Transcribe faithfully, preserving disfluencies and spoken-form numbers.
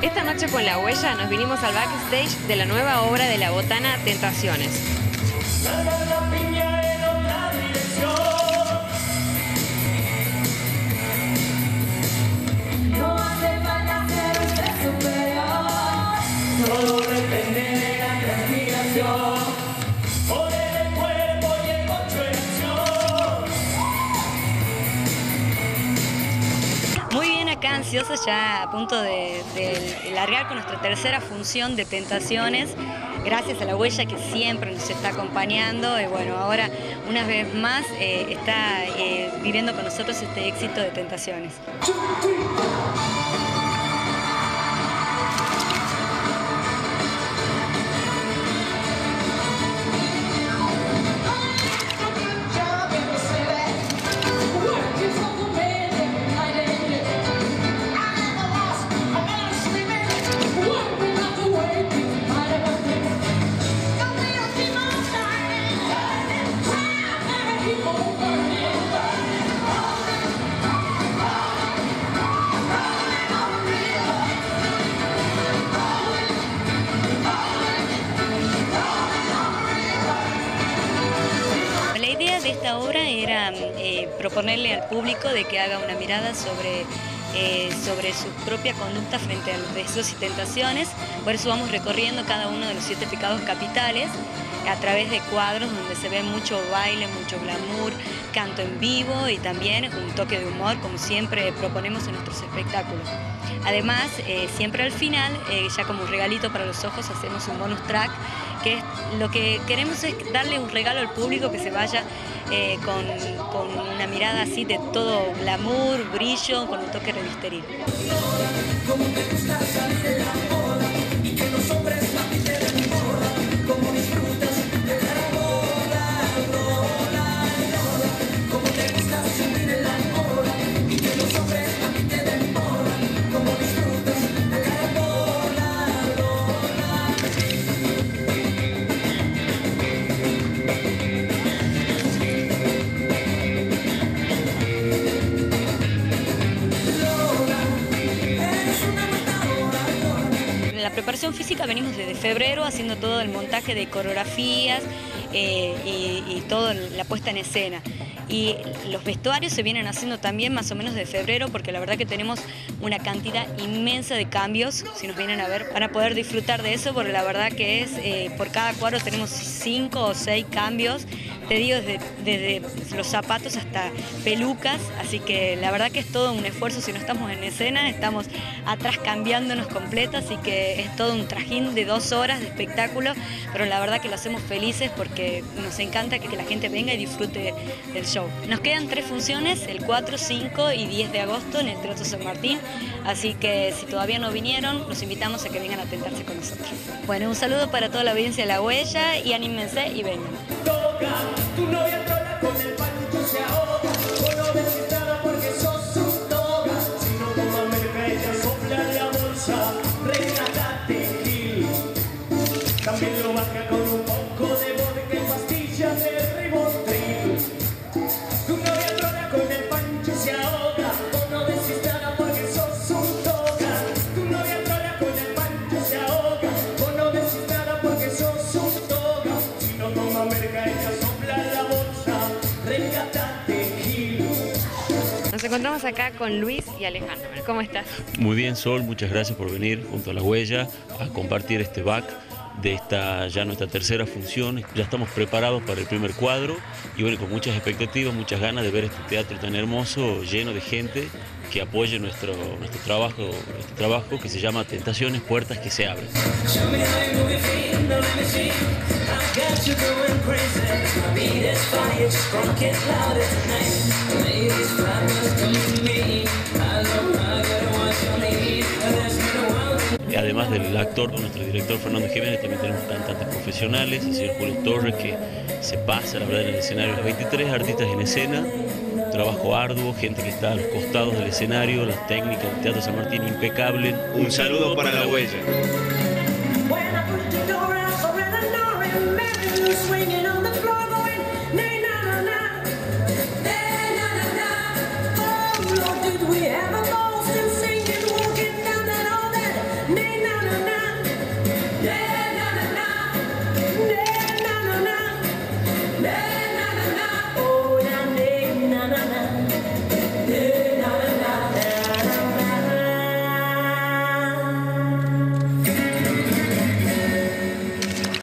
Esta noche con La Huella nos vinimos al backstage de la nueva obra de La Botana, Tentaciones. Todo depende de la transpiración, o del cuerpo y el coche en acción. Muy bien, acá ansiosos ya a punto de, de largar con nuestra tercera función de Tentaciones, gracias a La Huella que siempre nos está acompañando y bueno, ahora una vez más eh, está eh, viviendo con nosotros este éxito de Tentaciones. De esta obra era eh, proponerle al público de que haga una mirada sobre, eh, sobre su propia conducta frente a los deseos y tentaciones. Por eso vamos recorriendo cada uno de los siete pecados capitales a través de cuadros donde se ve mucho baile, mucho glamour, canto en vivo y también un toque de humor, como siempre proponemos en nuestros espectáculos. Además, eh, siempre al final, eh, ya como un regalito para los ojos, hacemos un bonus track, que es, lo que queremos es darle un regalo al público que se vaya eh, con, con una mirada así de todo glamour, brillo, con un toque revisteril. La preparación física venimos desde febrero haciendo todo el montaje de coreografías eh, y, y toda la puesta en escena. Y los vestuarios se vienen haciendo también más o menos de febrero porque la verdad que tenemos una cantidad inmensa de cambios, si nos vienen a ver, van a poder disfrutar de eso porque la verdad que es, eh, por cada cuadro tenemos cinco o seis cambios, te digo, desde, desde los zapatos hasta pelucas, así que la verdad que es todo un esfuerzo. Si no estamos en escena, estamos atrás cambiándonos completa, así que es todo un trajín de dos horas de espectáculo, pero la verdad que lo hacemos felices porque nos encanta que, que la gente venga y disfrute del show. Nos quedan tres funciones, el cuatro, cinco y diez de agosto en el Teatro San Martín, así que si todavía no vinieron, los invitamos a que vengan a tentarse con nosotros. Bueno, un saludo para toda la audiencia de La Huella y anímense y vengan. Tu novia trola con el pancho se ahoga, vos no decís nada porque sos su toga. Si no toma merca ella sopla la bolsa, rescatate Gil. También lo baja con un poco de vodka y pastillas de Ribotril. Tu novia trola con el pancho se ahoga, vos no decís nada porque sos su toga. Tu novia trola con el pancho se ahoga, vos no decís nada porque sos su toga. Si no toma merca ella sopla la bolsa, rescatate Gil. Nos encontramos acá con Luis y Alejandro. ¿Cómo estás? Muy bien, Sol, muchas gracias por venir junto a La Huella a compartir este back de esta ya nuestra tercera función. Ya estamos preparados para el primer cuadro y bueno, con muchas expectativas, muchas ganas de ver este teatro tan hermoso, lleno de gente que apoye nuestro, nuestro trabajo, nuestro trabajo que se llama Tentaciones, Puertas que se abren. Y además del actor, nuestro director Fernando Jiménez, también tenemos cantantes profesionales, el señor Julio Torres, que se pasa la verdad en el escenario, los veintitrés artistas en escena, trabajo arduo, gente que está a los costados del escenario, las técnicas del Teatro San Martín impecable. Un saludo para La Huella. When I put the door out, I ran the door and Mary was swinging on